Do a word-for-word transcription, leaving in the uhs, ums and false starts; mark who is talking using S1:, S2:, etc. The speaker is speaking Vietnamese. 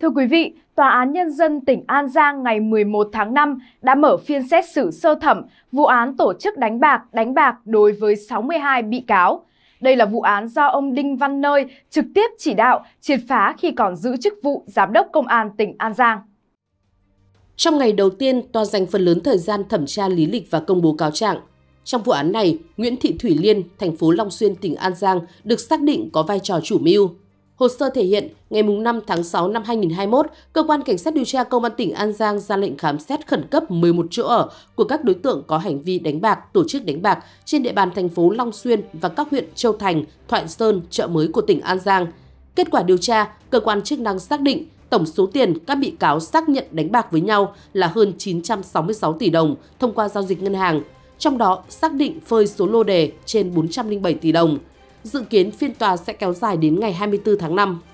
S1: Thưa quý vị, Tòa án Nhân dân tỉnh An Giang ngày mười một tháng năm đã mở phiên xét xử sơ thẩm vụ án tổ chức đánh bạc, đánh bạc đối với sáu mươi hai bị cáo. Đây là vụ án do ông Đinh Văn Nơi trực tiếp chỉ đạo, triệt phá khi còn giữ chức vụ Giám đốc Công an tỉnh An Giang.
S2: Trong ngày đầu tiên, tòa dành phần lớn thời gian thẩm tra lý lịch và công bố cáo trạng. Trong vụ án này, Nguyễn Thị Thủy Liên, thành phố Long Xuyên, tỉnh An Giang được xác định có vai trò chủ mưu. Hồ sơ thể hiện, ngày năm tháng sáu năm hai nghìn không trăm hai mươi mốt, Cơ quan Cảnh sát điều tra Công an tỉnh An Giang ra lệnh khám xét khẩn cấp mười một chỗ ở của các đối tượng có hành vi đánh bạc, tổ chức đánh bạc trên địa bàn thành phố Long Xuyên và các huyện Châu Thành, Thoại Sơn, Chợ Mới của tỉnh An Giang. Kết quả điều tra, cơ quan chức năng xác định tổng số tiền các bị cáo xác nhận đánh bạc với nhau là hơn chín trăm sáu mươi sáu tỷ đồng thông qua giao dịch ngân hàng, trong đó xác định phơi số lô đề trên bốn trăm lẻ bảy tỷ đồng. Dự kiến phiên tòa sẽ kéo dài đến ngày hai mươi tư tháng năm.